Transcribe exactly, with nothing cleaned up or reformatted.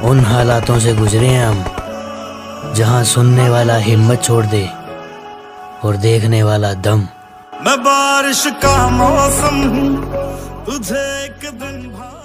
उन हालातों से गुजरे हैं हम जहां सुनने वाला हिम्मत छोड़ दे और देखने वाला दम। मैं बारिश का मौसम हूँ, तुझे एक दिन